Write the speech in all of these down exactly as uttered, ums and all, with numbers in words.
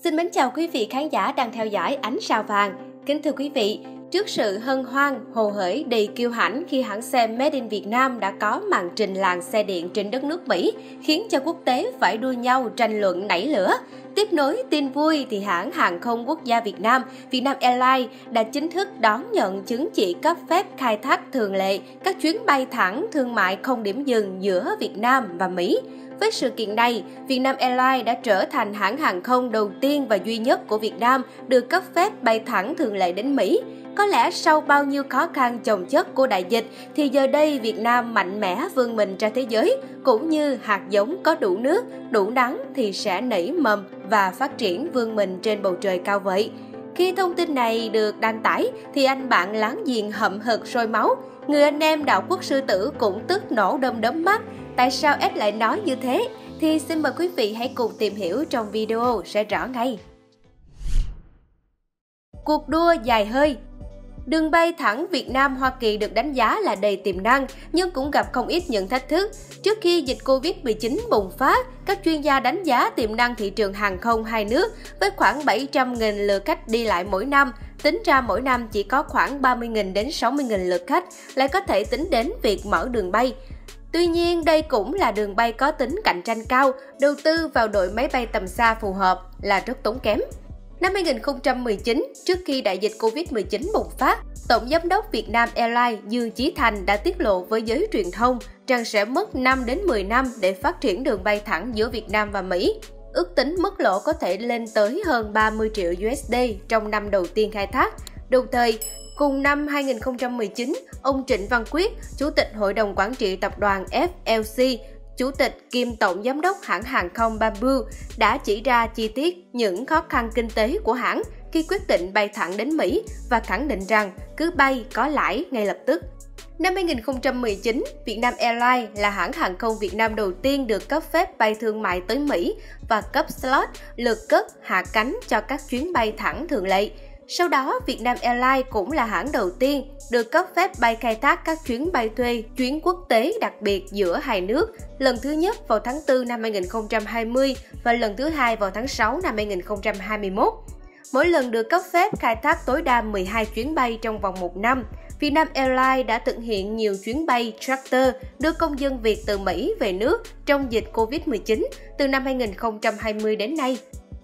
Xin mến chào quý vị khán giả đang theo dõi Ánh Sao Vàng. Kính thưa quý vị, trước sự hân hoan, hồ hởi đầy kiêu hãnh khi hãng xe Made in Việt Nam đã có màn trình làng xe điện trên đất nước Mỹ, khiến cho quốc tế phải đua nhau tranh luận nảy lửa. Tiếp nối tin vui thì hãng hàng không quốc gia Việt Nam, Vietnam Airlines đã chính thức đón nhận chứng chỉ cấp phép khai thác thường lệ các chuyến bay thẳng thương mại không điểm dừng giữa Việt Nam và Mỹ. Với sự kiện này, Vietnam Airlines đã trở thành hãng hàng không đầu tiên và duy nhất của Việt Nam được cấp phép bay thẳng thường lệ đến Mỹ. Có lẽ sau bao nhiêu khó khăn chồng chất của đại dịch, thì giờ đây Việt Nam mạnh mẽ vươn mình ra thế giới, cũng như hạt giống có đủ nước, đủ nắng thì sẽ nảy mầm và phát triển vươn mình trên bầu trời cao vậy. Khi thông tin này được đăng tải, thì anh bạn láng giềng hậm hực sôi máu. Người anh em đạo quốc sư tử cũng tức nổ đom đóm mắt. Tại sao S lại nói như thế? Thì xin mời quý vị hãy cùng tìm hiểu trong video sẽ rõ ngay. Cuộc đua dài hơi. Đường bay thẳng Việt Nam-Hoa Kỳ được đánh giá là đầy tiềm năng, nhưng cũng gặp không ít những thách thức. Trước khi dịch Covid mười chín bùng phát, các chuyên gia đánh giá tiềm năng thị trường hàng không hai nước với khoảng bảy trăm nghìn lượt khách đi lại mỗi năm. Tính ra mỗi năm chỉ có khoảng ba mươi nghìn đến sáu mươi nghìn lượt khách, lại có thể tính đến việc mở đường bay. Tuy nhiên, đây cũng là đường bay có tính cạnh tranh cao, đầu tư vào đội máy bay tầm xa phù hợp là rất tốn kém. Năm hai nghìn không trăm mười chín, trước khi đại dịch Covid mười chín bùng phát, Tổng Giám đốc Vietnam Airlines Dương Chí Thành đã tiết lộ với giới truyền thông rằng sẽ mất năm đến mười năm để phát triển đường bay thẳng giữa Việt Nam và Mỹ. Ước tính mức lỗ có thể lên tới hơn ba mươi triệu đô la trong năm đầu tiên khai thác. Đồng thời, cùng năm hai nghìn không trăm mười chín, ông Trịnh Văn Quyết, Chủ tịch Hội đồng Quản trị Tập đoàn F L C, Chủ tịch kiêm Tổng Giám đốc hãng hàng không Bamboo, đã chỉ ra chi tiết những khó khăn kinh tế của hãng khi quyết định bay thẳng đến Mỹ và khẳng định rằng cứ bay có lãi ngay lập tức. Năm hai nghìn không trăm mười chín, Vietnam Airlines là hãng hàng không Việt Nam đầu tiên được cấp phép bay thương mại tới Mỹ và cấp slot lượt cất hạ cánh cho các chuyến bay thẳng thường lệ. Sau đó, Vietnam Airlines cũng là hãng đầu tiên được cấp phép bay khai thác các chuyến bay thuê, chuyến quốc tế đặc biệt giữa hai nước, lần thứ nhất vào tháng tư năm hai nghìn không trăm hai mươi và lần thứ hai vào tháng sáu năm hai nghìn không trăm hai mươi mốt. Mỗi lần được cấp phép khai thác tối đa mười hai chuyến bay trong vòng một năm. Vietnam Airlines đã thực hiện nhiều chuyến bay charter đưa công dân Việt từ Mỹ về nước trong dịch Covid mười chín từ năm hai nghìn không trăm hai mươi đến nay.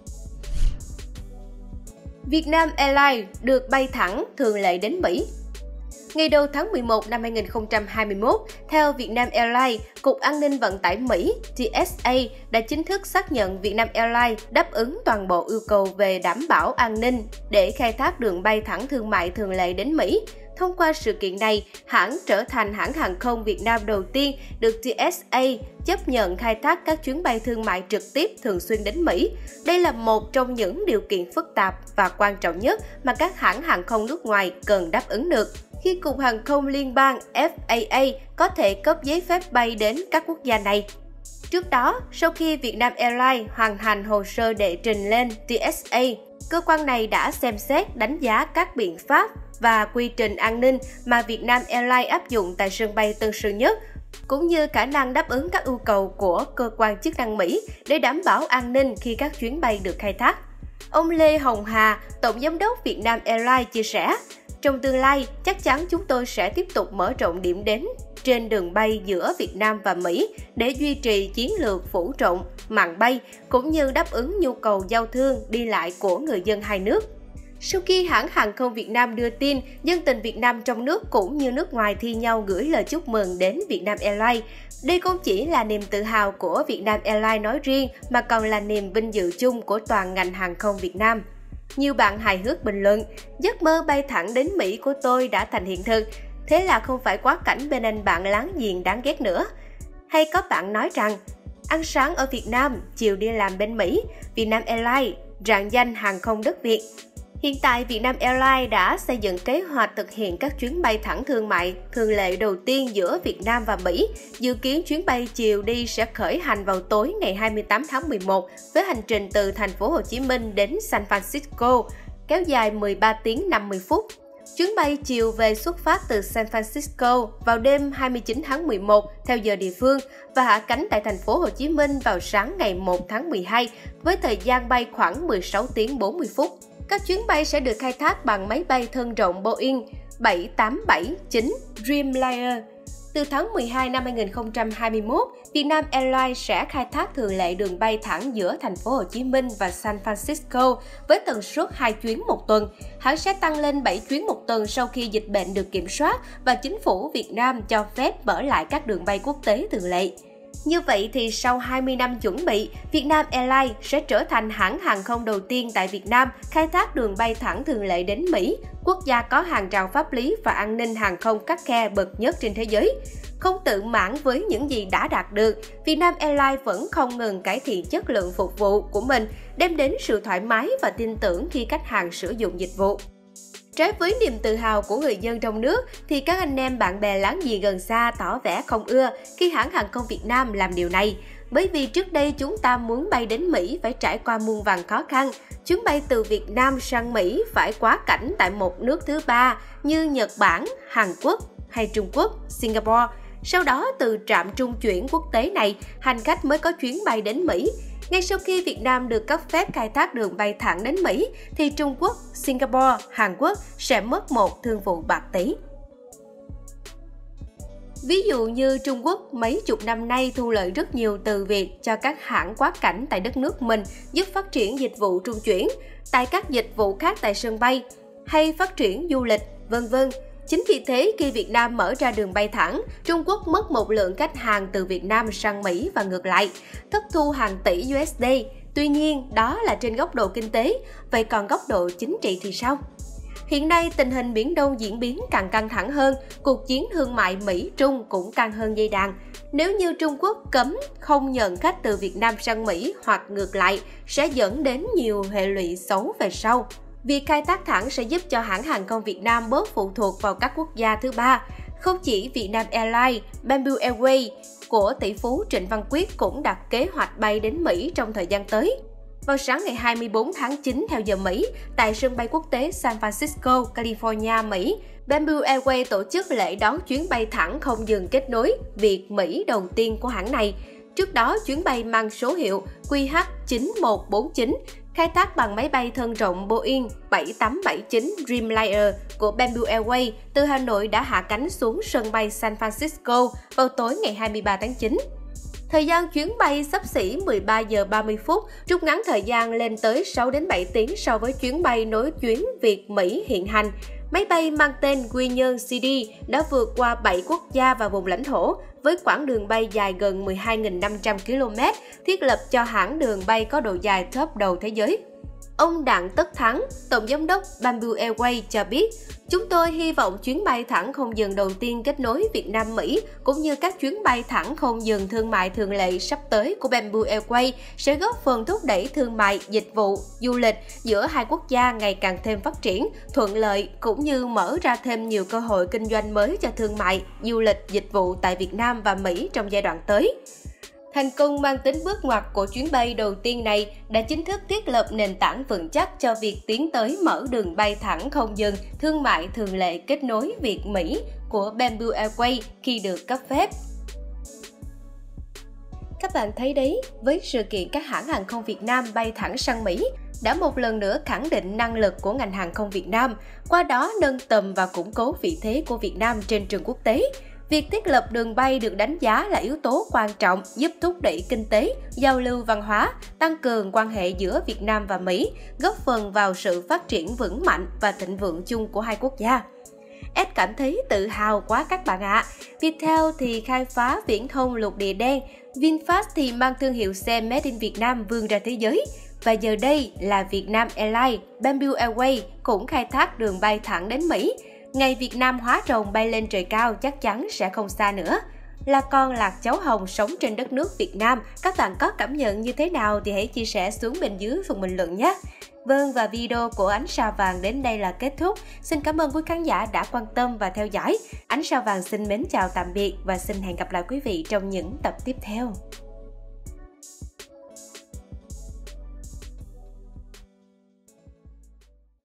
Vietnam Airlines được bay thẳng thường lệ đến Mỹ. Ngày đầu tháng mười một năm hai nghìn không trăm hai mươi mốt, theo Vietnam Airlines, Cục An ninh Vận tải Mỹ T S A đã chính thức xác nhận Vietnam Airlines đáp ứng toàn bộ yêu cầu về đảm bảo an ninh để khai thác đường bay thẳng thương mại thường lệ đến Mỹ. Thông qua sự kiện này, hãng trở thành hãng hàng không Việt Nam đầu tiên được T S A chấp nhận khai thác các chuyến bay thương mại trực tiếp thường xuyên đến Mỹ. Đây là một trong những điều kiện phức tạp và quan trọng nhất mà các hãng hàng không nước ngoài cần đáp ứng được. Khi Cục Hàng không Liên bang F A A có thể cấp giấy phép bay đến các quốc gia này. Trước đó, sau khi Vietnam Airlines hoàn thành hồ sơ đệ trình lên T S A, cơ quan này đã xem xét đánh giá các biện pháp và quy trình an ninh mà Vietnam Airlines áp dụng tại sân bay Tân Sơn Nhất, cũng như khả năng đáp ứng các yêu cầu của cơ quan chức năng Mỹ để đảm bảo an ninh khi các chuyến bay được khai thác. Ông Lê Hồng Hà, Tổng Giám đốc Vietnam Airlines chia sẻ, trong tương lai, chắc chắn chúng tôi sẽ tiếp tục mở rộng điểm đến trên đường bay giữa Việt Nam và Mỹ để duy trì chiến lược phủ rộng màn bay cũng như đáp ứng nhu cầu giao thương đi lại của người dân hai nước. Sau khi hãng hàng không Việt Nam đưa tin, dân tình Việt Nam trong nước cũng như nước ngoài thi nhau gửi lời chúc mừng đến Vietnam Airlines. Đây không chỉ là niềm tự hào của Vietnam Airlines nói riêng mà còn là niềm vinh dự chung của toàn ngành hàng không Việt Nam. Nhiều bạn hài hước bình luận, giấc mơ bay thẳng đến Mỹ của tôi đã thành hiện thực, thế là không phải quá cảnh bên anh bạn láng giềng đáng ghét nữa. Hay có bạn nói rằng, ăn sáng ở Việt Nam, chiều đi làm bên Mỹ, Vietnam Airlines, rạng danh hàng không đất Việt. Hiện tại, Vietnam Airlines đã xây dựng kế hoạch thực hiện các chuyến bay thẳng thương mại thường lệ đầu tiên giữa Việt Nam và Mỹ. Dự kiến chuyến bay chiều đi sẽ khởi hành vào tối ngày hai mươi tám tháng mười một với hành trình từ thành phố Hồ Chí Minh đến San Francisco, kéo dài mười ba tiếng năm mươi phút. Chuyến bay chiều về xuất phát từ San Francisco vào đêm hai mươi chín tháng mười một theo giờ địa phương và hạ cánh tại thành phố Hồ Chí Minh vào sáng ngày một tháng mười hai với thời gian bay khoảng mười sáu tiếng bốn mươi phút. Các chuyến bay sẽ được khai thác bằng máy bay thân rộng Boeing bảy tám bảy chín Dreamliner. Từ tháng mười hai năm hai nghìn không trăm hai mươi mốt, Vietnam Airlines sẽ khai thác thường lệ đường bay thẳng giữa thành phố Hồ Chí Minh và San Francisco với tần suất hai chuyến một tuần. Hãng sẽ tăng lên bảy chuyến một tuần sau khi dịch bệnh được kiểm soát và chính phủ Việt Nam cho phép mở lại các đường bay quốc tế thường lệ. Như vậy thì sau hai mươi năm chuẩn bị, Vietnam Airlines sẽ trở thành hãng hàng không đầu tiên tại Việt Nam khai thác đường bay thẳng thường lệ đến Mỹ, quốc gia có hàng rào pháp lý và an ninh hàng không khắt khe bậc nhất trên thế giới. Không tự mãn với những gì đã đạt được, Vietnam Airlines vẫn không ngừng cải thiện chất lượng phục vụ của mình, đem đến sự thoải mái và tin tưởng khi khách hàng sử dụng dịch vụ. Trái với niềm tự hào của người dân trong nước, thì các anh em bạn bè láng giềng gần xa tỏ vẻ không ưa khi hãng hàng không Việt Nam làm điều này. Bởi vì trước đây chúng ta muốn bay đến Mỹ phải trải qua muôn vàn khó khăn. Chuyến bay từ Việt Nam sang Mỹ phải quá cảnh tại một nước thứ ba như Nhật Bản, Hàn Quốc hay Trung Quốc, Singapore. Sau đó từ trạm trung chuyển quốc tế này, hành khách mới có chuyến bay đến Mỹ. Ngay sau khi Việt Nam được cấp phép khai thác đường bay thẳng đến Mỹ, thì Trung Quốc, Singapore, Hàn Quốc sẽ mất một thương vụ bạc tỷ. Ví dụ như Trung Quốc mấy chục năm nay thu lợi rất nhiều từ việc cho các hãng quá cảnh tại đất nước mình giúp phát triển dịch vụ trung chuyển, tại các dịch vụ khác tại sân bay, hay phát triển du lịch, vân vân. Chính vì thế, khi Việt Nam mở ra đường bay thẳng, Trung Quốc mất một lượng khách hàng từ Việt Nam sang Mỹ và ngược lại, thất thu hàng tỷ u ét đê. Tuy nhiên, đó là trên góc độ kinh tế, vậy còn góc độ chính trị thì sao? Hiện nay, tình hình Biển Đông diễn biến càng căng thẳng hơn, cuộc chiến thương mại Mỹ-Trung cũng căng hơn dây đàn. Nếu như Trung Quốc cấm không nhận khách từ Việt Nam sang Mỹ hoặc ngược lại, sẽ dẫn đến nhiều hệ lụy xấu về sau. Việc khai thác thẳng sẽ giúp cho hãng hàng không Việt Nam bớt phụ thuộc vào các quốc gia thứ ba. Không chỉ Vietnam Airlines, Bamboo Airways của tỷ phú Trịnh Văn Quyết cũng đặt kế hoạch bay đến Mỹ trong thời gian tới. Vào sáng ngày hai mươi bốn tháng chín theo giờ Mỹ, tại sân bay quốc tế San Francisco, California, Mỹ, Bamboo Airways tổ chức lễ đón chuyến bay thẳng không dừng kết nối Việt-Mỹ đầu tiên của hãng này. Trước đó, chuyến bay mang số hiệu Q H chín một bốn chín khai thác bằng máy bay thân rộng Boeing bảy tám bảy chín Dreamliner của Bamboo Airways từ Hà Nội đã hạ cánh xuống sân bay San Francisco vào tối ngày hai mươi ba tháng chín. Thời gian chuyến bay xấp xỉ mười ba giờ ba mươi phút, rút ngắn thời gian lên tới sáu đến bảy tiếng so với chuyến bay nối tuyến Việt-Mỹ hiện hành. Máy bay mang tên Quy Nhơn xê đê đã vượt qua bảy quốc gia và vùng lãnh thổ với quãng đường bay dài gần mười hai nghìn năm trăm ki lô mét, thiết lập cho hãng đường bay có độ dài top đầu thế giới. Ông Đặng Tất Thắng, Tổng Giám đốc Bamboo Airways cho biết, chúng tôi hy vọng chuyến bay thẳng không dừng đầu tiên kết nối Việt Nam-Mỹ cũng như các chuyến bay thẳng không dừng thương mại thường lệ sắp tới của Bamboo Airways sẽ góp phần thúc đẩy thương mại, dịch vụ, du lịch giữa hai quốc gia ngày càng thêm phát triển, thuận lợi cũng như mở ra thêm nhiều cơ hội kinh doanh mới cho thương mại, du lịch, dịch vụ tại Việt Nam và Mỹ trong giai đoạn tới. Thành công mang tính bước ngoặt của chuyến bay đầu tiên này đã chính thức thiết lập nền tảng vững chắc cho việc tiến tới mở đường bay thẳng không dừng thương mại thường lệ kết nối Việt-Mỹ của Bamboo Airways khi được cấp phép. Các bạn thấy đấy, với sự kiện các hãng hàng không Việt Nam bay thẳng sang Mỹ đã một lần nữa khẳng định năng lực của ngành hàng không Việt Nam, qua đó nâng tầm và củng cố vị thế của Việt Nam trên trường quốc tế. Việc thiết lập đường bay được đánh giá là yếu tố quan trọng giúp thúc đẩy kinh tế, giao lưu văn hóa, tăng cường quan hệ giữa Việt Nam và Mỹ, góp phần vào sự phát triển vững mạnh và thịnh vượng chung của hai quốc gia. Ed cảm thấy tự hào quá các bạn ạ. À. Viettel thì khai phá viễn thông lục địa đen, VinFast thì mang thương hiệu xe Made in Việt Nam vươn ra thế giới. Và giờ đây là Vietnam Airlines, Bamboo Airways cũng khai thác đường bay thẳng đến Mỹ. Ngày Việt Nam hóa rồng bay lên trời cao chắc chắn sẽ không xa nữa. Là con lạc cháu hồng sống trên đất nước Việt Nam, các bạn có cảm nhận như thế nào thì hãy chia sẻ xuống bên dưới phần bình luận nhé. Vâng, và video của Ánh Sao Vàng đến đây là kết thúc. Xin cảm ơn quý khán giả đã quan tâm và theo dõi. Ánh Sao Vàng xin mến chào tạm biệt và xin hẹn gặp lại quý vị trong những tập tiếp theo.